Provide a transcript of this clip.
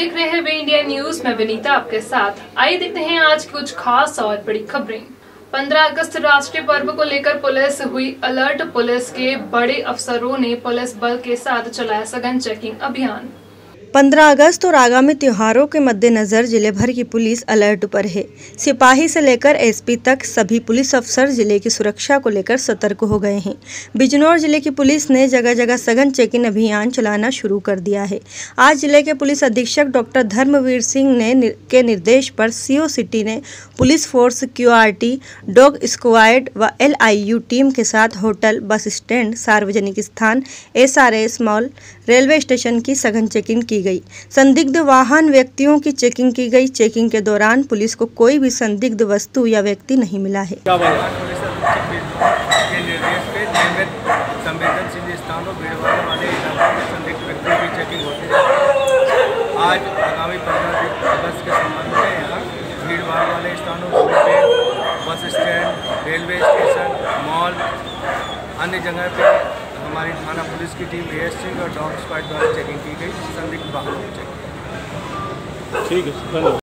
देख रहे हैं वे इंडिया न्यूज। मैं विनीता आपके साथ। आइए देखते हैं आज की कुछ खास और बड़ी खबरें। 15 अगस्त राष्ट्रीय पर्व को लेकर पुलिस हुई अलर्ट। पुलिस के बड़े अफसरों ने पुलिस बल के साथ चलाया सघन चेकिंग अभियान। 15 अगस्त और आगामी त्योहारों के मद्देनजर जिले भर की पुलिस अलर्ट पर है। सिपाही से लेकर एसपी तक सभी पुलिस अफसर जिले की सुरक्षा को लेकर सतर्क हो गए हैं। बिजनौर जिले की पुलिस ने जगह जगह सघन चेकिंग अभियान चलाना शुरू कर दिया है। आज जिले के पुलिस अधीक्षक डॉक्टर धर्मवीर सिंह के निर्देश पर सीओ सिटी ने police force, QRT, dog squad व LIU टीम के साथ होटल, बस स्टैंड, सार्वजनिक स्थान, SRS मॉल, रेलवे स्टेशन की सघन चेकिंग की गई। संदिग्ध वाहन, व्यक्तियों की चेकिंग की गई। चेकिंग के दौरान पुलिस को कोई भी संदिग्ध वस्तु या व्यक्ति नहीं मिला है। संवेदनशील स्थानों, भीड़भाड़ वाले इलाकों में संदिग्ध व्यक्तियों की चेकिंग होती है। आज आगामी 15 अगस्त के संबंध में यहाँ भीड़भाड़ वाले स्थानों, bus stand, railway station, mall, अन्य जगह पे हमारी थाना पुलिस की टीम ASC और डॉग स्क्वाड द्वारा चेकिंग की गई। संदिग्ध वाहनों की चेकिंग। ठीक है, धन्यवाद।